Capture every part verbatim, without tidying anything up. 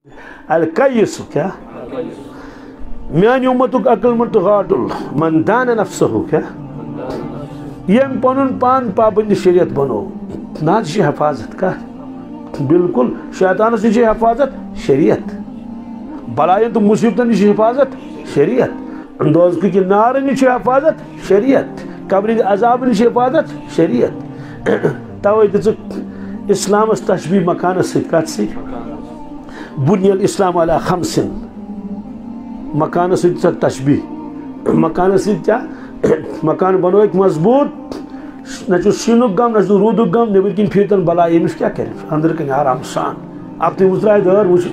القیس کیا میانی امتک عقل مند تو غاٹل من دان نفسہ کیا یم پنن پان پابند شریعت بنو نا چھ حفاظت کا بالکل شیطان سے حفاظت شریعت بلائن تو مصیبتن نش حفاظت شریعت دوزخ کی نار نش حفاظت شریعت قبر عذاب نش حفاظت شریعت توے دژ اسلام اس تشبیہ مکان سے کت سی بنی الاسلام علی خمس مکان سے تشبیہ مکان سے کیا مکان بنو ایک مضبوط نہ شینک گم نہ رودک گم نیبر کن پھیرتن بلا امس کیا کر اندر کن آرام سان اب تھی اترائے دار وچ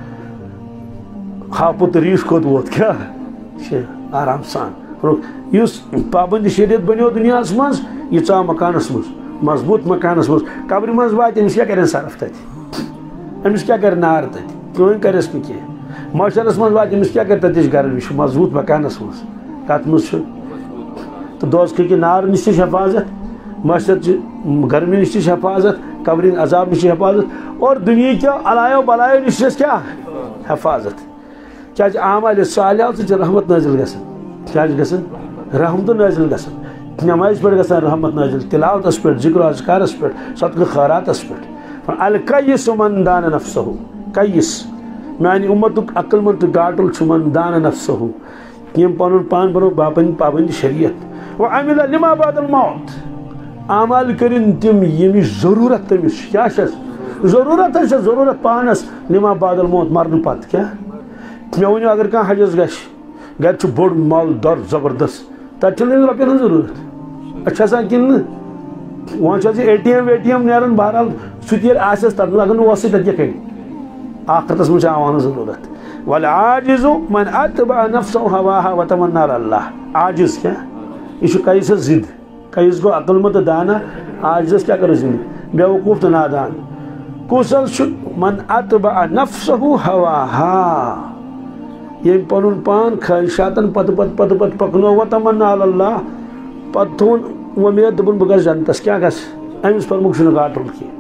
ہاپت ریش کھوت ووت کیا آرام سان اس پابند شریعت بنو دنیا مز یہ ژاو مکانس مز مضبوط مکانس مز قبر مز وات امس کیا کرن صرف تت امس کیا کر نار تت کہیں کرس نہ کی معاشرس مز وات امس کیا کر تتش گر وش مضبوط مکانس مز کت مز تو دوزخ کی نار نش حفاظت معاشرت گرمی نش حفاظت قبر عذاب نش حفاظت اور دنیا کیا علایو بلایو نش کیا حفاظت کیا اعمال صالحات سے رحمت نازل گژھن کیا گژھن رحمت نازل گژھن نماز پہ گژھن رحمت نازل تلاوتس پہ ذکر اذکارس پہ صدقہ خیراتس پہ القیس من دان نفسہ قیس میانی امتک عقل مند گاٹل من دان نفسہ یم پنن پان بنو باپن پابند شریعت وعمل لما بعد الموت اعمال کرن تم یمش ضرورت تمس کیا ضرورت ضرورت پانس لما بعد الموت مرن پت کیا مے ونیو اگر کان حجس گش گر چھ بوڑ مال در زبردست تت چھ رۄپین ہٕنٛز ضرورت اچھا سا کن وۄنۍ چھِ اے ٹی ایم وے ٹی ایم نیران بہرحال سُہ تہِ ییٚلہِ آسٮ۪س تتھ منٛز اگر نہٕ اوسُے تتہِ کیٛاہ کَرِ آخرتس منٛز چھِ آوان ضروٗرت والعاجز من اتبع نفسه هواها وتمنى على الله عاجز کیا یہ چھُ قیس ضد قیس گو عقل مند دانا عاجزس کیا کرو ضد بیوقوف تو نادان کس من اتبع نفسه هواها یم پنن پان خواہشاتن پت پت پت پت پکنو وتمنى على الله پت تھون ومید دپن بہ گژھٕ جنتس کیا گژھِ أمِس پرمُکھ چھُنہٕ گاٹُل کینٛہہ